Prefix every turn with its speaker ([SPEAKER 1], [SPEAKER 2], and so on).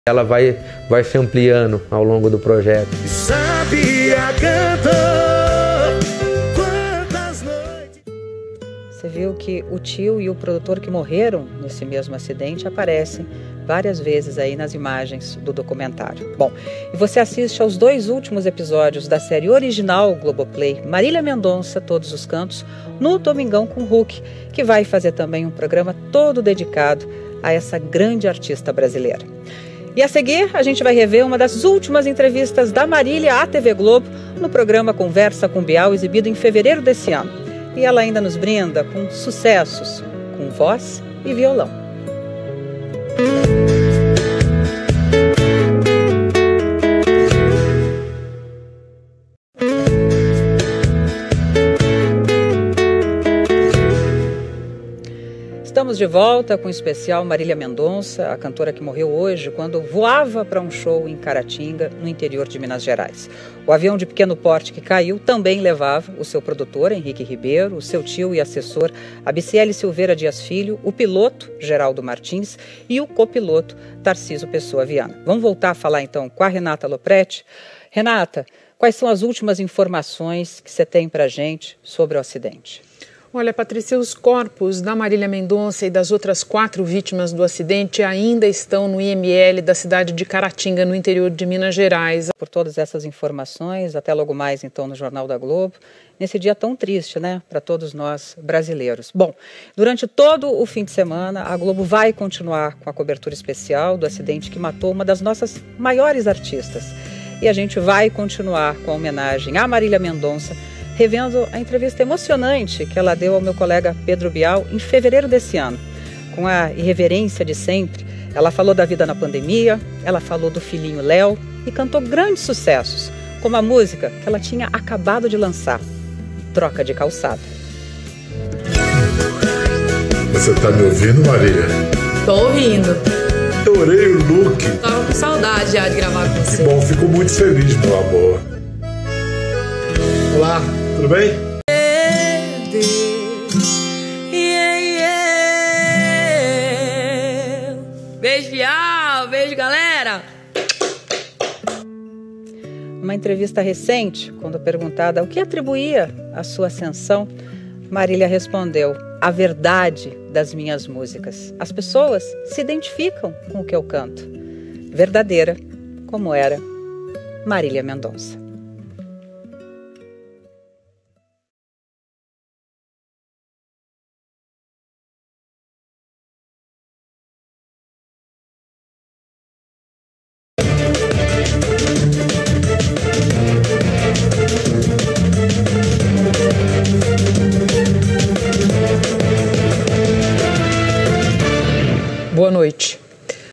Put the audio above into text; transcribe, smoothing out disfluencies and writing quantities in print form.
[SPEAKER 1] Ela vai se ampliando ao longo do projeto.
[SPEAKER 2] Sabia cantor, quantas noites.
[SPEAKER 3] Você viu que o tio e o produtor que morreram nesse mesmo acidente aparecem várias vezes aí nas imagens do documentário. Bom, e você assiste aos 2 últimos episódios da série original Globoplay, Marília Mendonça, Todos os Cantos, no Domingão com Hulk, que vai fazer também um programa todo dedicado a essa grande artista brasileira. E a seguir, a gente vai rever uma das últimas entrevistas da Marília à TV Globo no programa Conversa com Bial, exibido em fevereiro desse ano. E ela ainda nos brinda com sucessos, com voz e violão. Estamos de volta com o especial Marília Mendonça, a cantora que morreu hoje quando voava para um show em Caratinga, no interior de Minas Gerais. O avião de pequeno porte que caiu também levava o seu produtor, Henrique Ribeiro, o seu tio e assessor, Abiciele Silveira Dias Filho, o piloto, Geraldo Martins, e o copiloto, Tarcísio Pessoa Viana. Vamos voltar a falar então com a Renata Lopretti. Renata, quais são as últimas informações que você tem para a gente sobre o acidente?
[SPEAKER 4] Olha, Patrícia, os corpos da Marília Mendonça e das outras 4 vítimas do acidente ainda estão no IML da cidade de Caratinga, no interior de Minas Gerais.
[SPEAKER 3] Por todas essas informações, até logo mais então no Jornal da Globo, nesse dia tão triste, né, para todos nós brasileiros. Bom, durante todo o fim de semana, a Globo vai continuar com a cobertura especial do acidente que matou uma das nossas maiores artistas. E a gente vai continuar com a homenagem à Marília Mendonça, revendo a entrevista emocionante que ela deu ao meu colega Pedro Bial em fevereiro desse ano. Com a irreverência de sempre, ela falou da vida na pandemia, ela falou do filhinho Léo e cantou grandes sucessos, como a música que ela tinha acabado de lançar, Troca de Calçada.
[SPEAKER 5] Você tá me ouvindo, Marília?
[SPEAKER 6] Tô ouvindo.
[SPEAKER 5] Adorei o look.
[SPEAKER 6] Tava com saudade já de gravar com você.
[SPEAKER 5] Que bom, fico muito feliz, meu amor. Olá, tudo bem?
[SPEAKER 6] Beijo, Bial. Beijo, galera.
[SPEAKER 3] Numa entrevista recente, quando perguntada o que atribuía à sua ascensão, Marília respondeu: a verdade das minhas músicas. As pessoas se identificam com o que eu canto. Verdadeira, como era Marília Mendonça.
[SPEAKER 4] Boa noite.